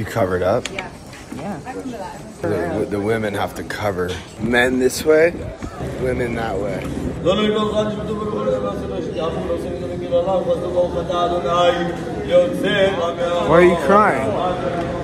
You covered up? Yeah. Yeah. I remember that. The women have to cover. Men this way, women that way. Why are you crying?